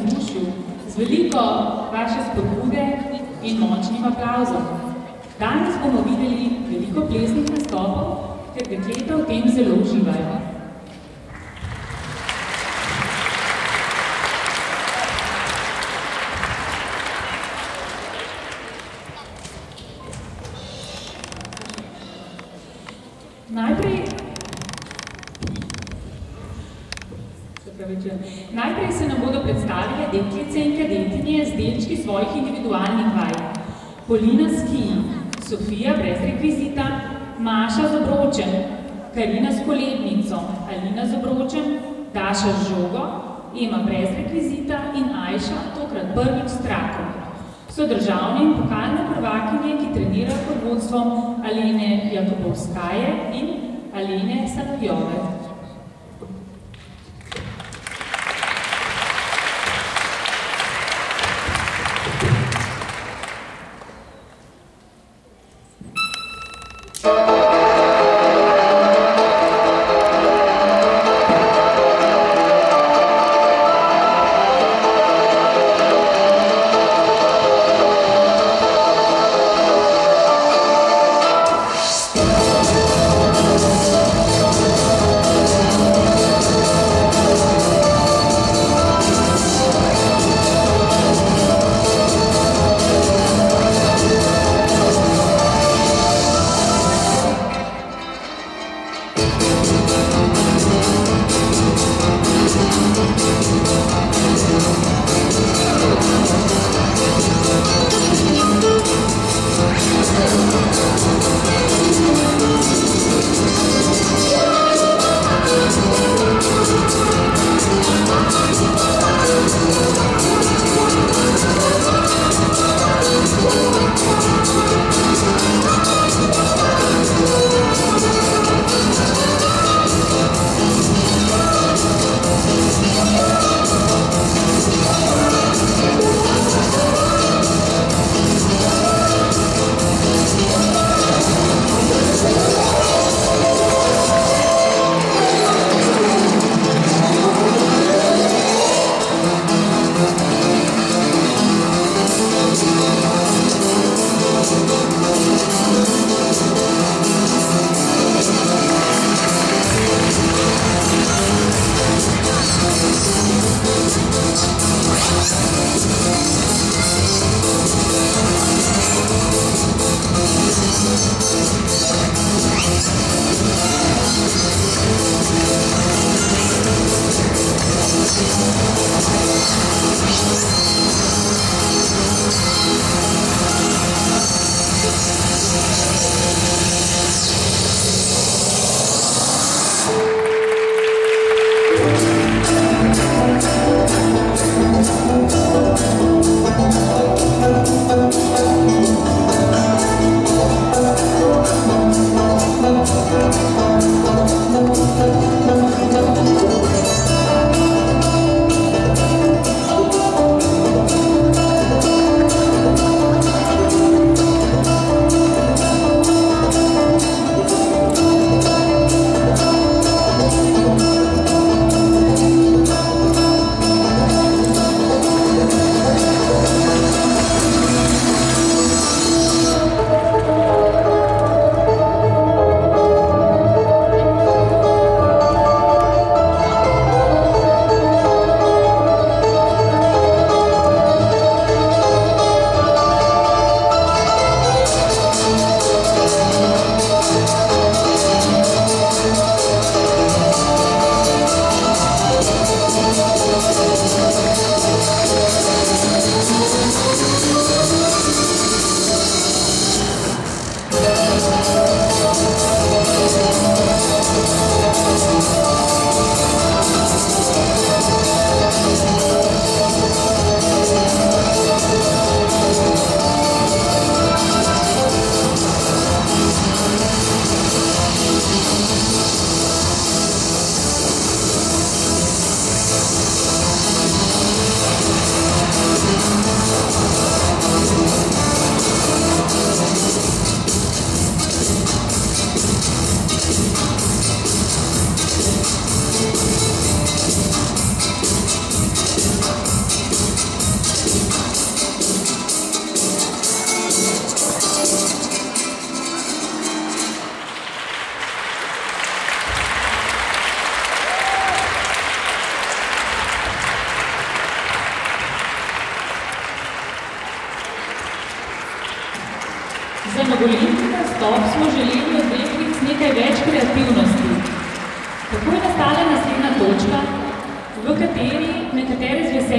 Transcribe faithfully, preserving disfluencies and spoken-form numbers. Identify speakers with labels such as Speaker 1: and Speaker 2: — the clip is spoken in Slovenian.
Speaker 1: vzdušju, z veliko vaše spodbude in močnim aplavzom. Danes bomo videli veliko plesnih nastopov, ker dekleta v tem zelo uživajo. Najprej, najprej se nam bodo predstavile deklice in kadetinje z delčki svojih individualnih vaj. Polina s kiji, Sofija brez rekvizita, Maša z obročem, Karina s kolebnico, Alina z obročem, Daša z žogo, Ema brez rekvizita in Ajša tokrat prvič s trakom. So državne in pokalne prvakinje, ki trenirajo pod vodstvom Alene Jakobovskaje in Alene Sanojove.
Speaker 2: We'll be right back.
Speaker 1: urgulentni nastop smo želeli od deklic nekaj več kreativnosti. Tako je nastala naslednja točka, v kateri nekatere z veseljem